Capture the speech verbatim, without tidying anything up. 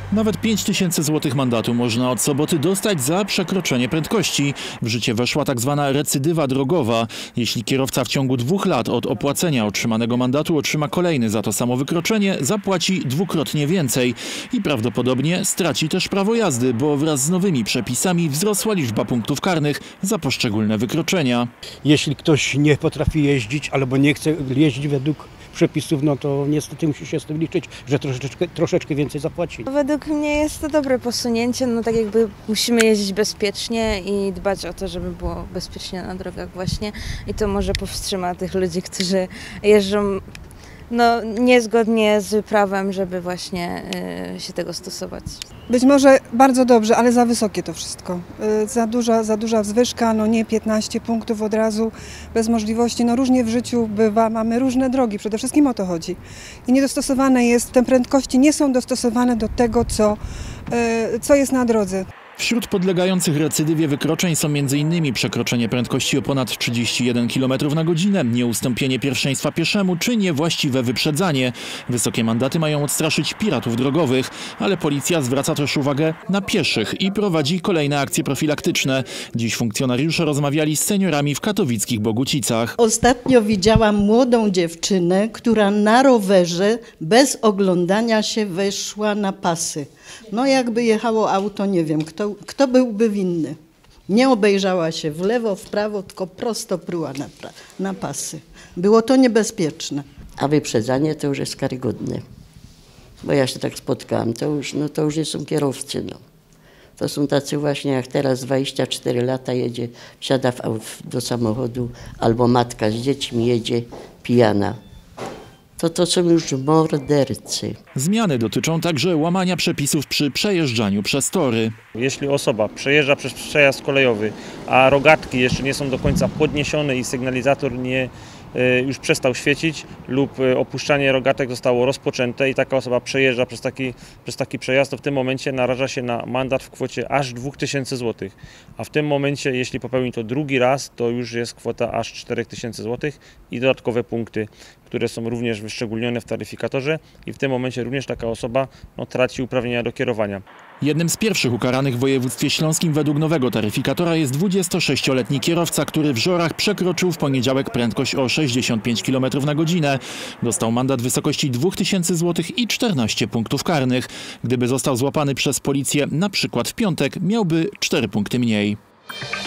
Nawet pięć tysięcy złotych mandatu można od soboty dostać za przekroczenie prędkości. W życie weszła tak zwana recydywa drogowa. Jeśli kierowca w ciągu dwóch lat od opłacenia otrzymanego mandatu otrzyma kolejny za to samo wykroczenie, zapłaci dwukrotnie więcej. I prawdopodobnie straci też prawo jazdy, bo wraz z nowymi przepisami wzrosła liczba punktów karnych za poszczególne wykroczenia. Jeśli ktoś nie potrafi jeździć albo nie chce jeździć według przepisów, no to niestety musi się z tym liczyć, że troszeczkę, troszeczkę więcej zapłaci. Według mnie jest to dobre posunięcie, no tak jakby musimy jeździć bezpiecznie i dbać o to, żeby było bezpiecznie na drogach właśnie i to może powstrzyma tych ludzi, którzy jeżdżą no, niezgodnie z prawem, żeby właśnie y, się tego stosować. Być może bardzo dobrze, ale za wysokie to wszystko. Y, za duża, za duża wzwyżka, no nie piętnaście punktów od razu, bez możliwości. No różnie w życiu bywa, mamy różne drogi, przede wszystkim o to chodzi. I niedostosowane jest, te prędkości nie są dostosowane do tego, co, y, co jest na drodze. Wśród podlegających recydywie wykroczeń są między innymi przekroczenie prędkości o ponad trzydzieści jeden kilometrów na godzinę, nieustąpienie pierwszeństwa pieszemu czy niewłaściwe wyprzedzanie. Wysokie mandaty mają odstraszyć piratów drogowych, ale policja zwraca też uwagę na pieszych i prowadzi kolejne akcje profilaktyczne. Dziś funkcjonariusze rozmawiali z seniorami w katowickich Bogucicach. Ostatnio widziałam młodą dziewczynę, która na rowerze bez oglądania się weszła na pasy. No jakby jechało auto, nie wiem, kto, kto byłby winny. Nie obejrzała się w lewo, w prawo, tylko prosto pruła na, na pasy. Było to niebezpieczne. A wyprzedzanie to już jest karygodne. Bo ja się tak spotkałam, to już, no to już nie są kierowcy. No. To są tacy właśnie jak teraz dwadzieścia cztery lata jedzie, wsiada w, do samochodu albo matka z dziećmi jedzie pijana. To to są już mordercy. Zmiany dotyczą także łamania przepisów przy przejeżdżaniu przez tory. Jeśli osoba przejeżdża przez przejazd kolejowy, a rogatki jeszcze nie są do końca podniesione i sygnalizator nie już przestał świecić lub opuszczanie rogatek zostało rozpoczęte i taka osoba przejeżdża przez taki, przez taki przejazd, to w tym momencie naraża się na mandat w kwocie aż dwóch tysięcy złotych. A w tym momencie, jeśli popełni to drugi raz, to już jest kwota aż czterech tysięcy złotych i dodatkowe punkty, które są również wyszczególnione w taryfikatorze i w tym momencie również taka osoba no, traci uprawnienia do kierowania. Jednym z pierwszych ukaranych w województwie śląskim według nowego taryfikatora jest dwudziestosześcioletni kierowca, który w Żorach przekroczył w poniedziałek prędkość o sześćdziesiąt pięć kilometrów na godzinę. Dostał mandat w wysokości dwóch tysięcy złotych i czternaście punktów karnych. Gdyby został złapany przez policję na przykład w piątek, miałby cztery punkty mniej.